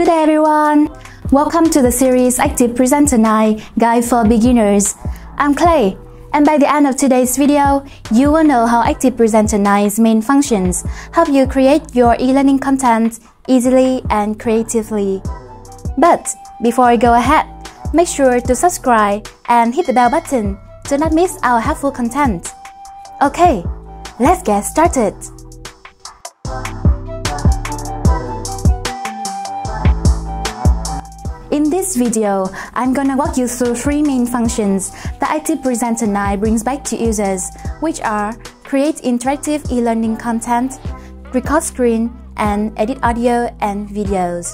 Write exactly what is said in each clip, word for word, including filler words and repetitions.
Good day everyone! Welcome to the series ActivePresenter nine Guide for Beginners. I'm Clay, and by the end of today's video, you will know how ActivePresenter nine's main functions help you create your e-learning content easily and creatively. But before I go ahead, make sure to subscribe and hit the bell button to not miss our helpful content. Okay, let's get started! In this video, I'm gonna walk you through three main functions that ActivePresenter nine brings back to users, which are create interactive e-learning content, record screen, and edit audio and videos.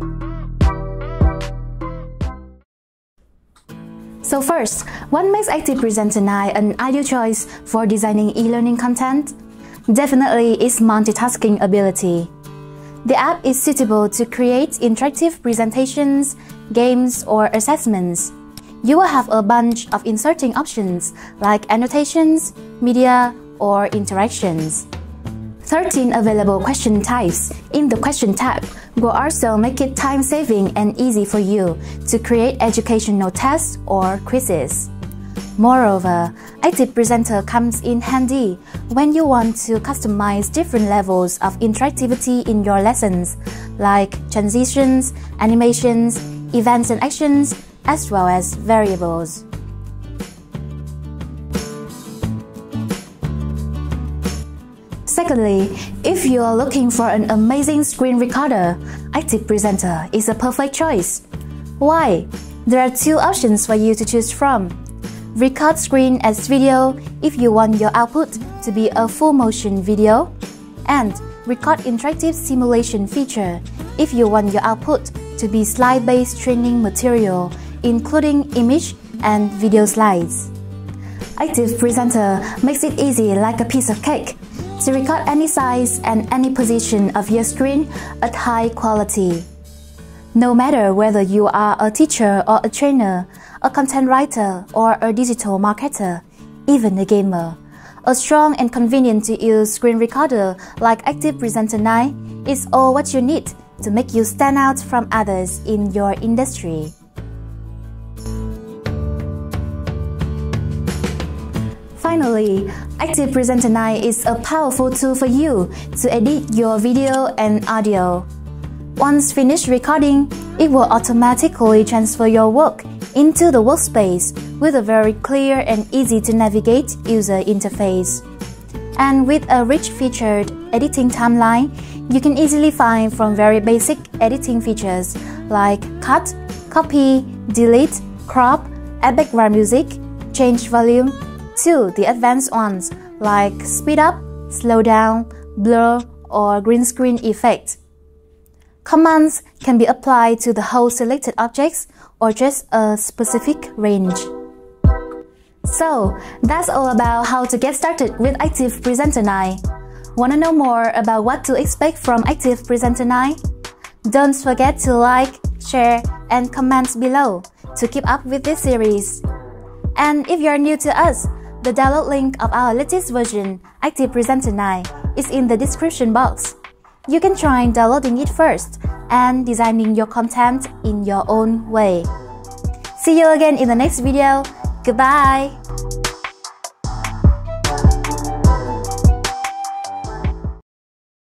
So first, what makes ActivePresenter nine an ideal choice for designing e-learning content? Definitely its multitasking ability. The app is suitable to create interactive presentations, games, or assessments. You will have a bunch of inserting options like annotations, media, or interactions. thirteen available question types in the question tab will also make it time-saving and easy for you to create educational tests or quizzes. Moreover, ActivePresenter comes in handy when you want to customize different levels of interactivity in your lessons, like transitions, animations, events and actions, as well as variables. Secondly, if you are looking for an amazing screen recorder, ActivePresenter is a perfect choice. Why? There are two options for you to choose from. Record screen as video if you want your output to be a full motion video, and record interactive simulation feature if you want your output to be slide-based training material, including image and video slides. ActivePresenter makes it easy like a piece of cake to record any size and any position of your screen at high quality. No matter whether you are a teacher or a trainer, a content writer or a digital marketer, even a gamer, a strong and convenient to use screen recorder like ActivePresenter nine is all what you need to make you stand out from others in your industry. Finally, ActivePresenter nine is a powerful tool for you to edit your video and audio. Once finished recording, it will automatically transfer your work into the workspace with a very clear and easy to navigate user interface. And with a rich featured editing timeline, you can easily find from very basic editing features like cut, copy, delete, crop, add background music, change volume, to the advanced ones like speed up, slow down, blur, or green screen effect. Commands can be applied to the whole selected objects or just a specific range. So, that's all about how to get started with ActivePresenter nine. Wanna know more about what to expect from ActivePresenter nine? Don't forget to like, share, and comment below to keep up with this series. And if you're new to us, the download link of our latest version, ActivePresenter nine, is in the description box. You can try downloading it first and designing your content in your own way. See you again in the next video. Goodbye!